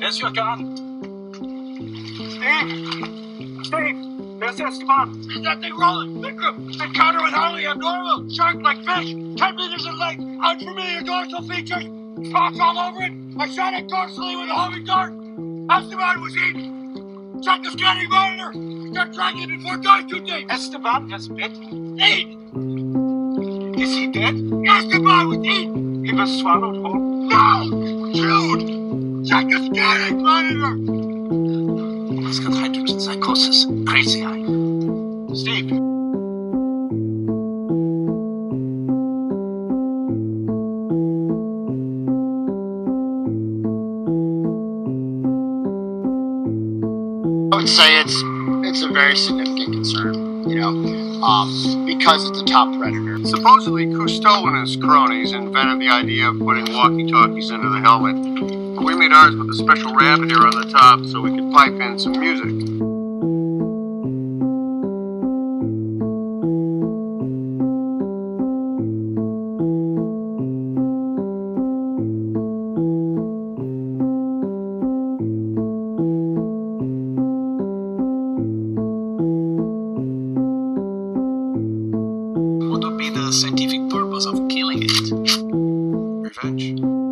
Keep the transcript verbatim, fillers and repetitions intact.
Where's your gun? Steve! Steve! There's Esteban! Is that thing rolling? Victim! Encounter with highly abnormal! Shark-like fish! ten meters in length! Unfamiliar dorsal features! Spots all over it! I shot it dorsally with a homing dart! Esteban was eaten! Check the scanning monitor! Start tracking it before it goes too deep! Esteban was bitten? Eaten! Is he dead? Esteban was eaten! He was swallowed whole? No! Jude! Check the scanning monitor! He's got hydrogen psychosis. Crazy eye. Steve. I would say it's it's a very significant concern, you know, um, because it's a top predator. Supposedly Cousteau and his cronies invented the idea of putting walkie-talkies into the helmet. But we made ours with a special rabbit ear on the top so we could pipe in some music. What would be the scientific purpose of killing it? Revenge.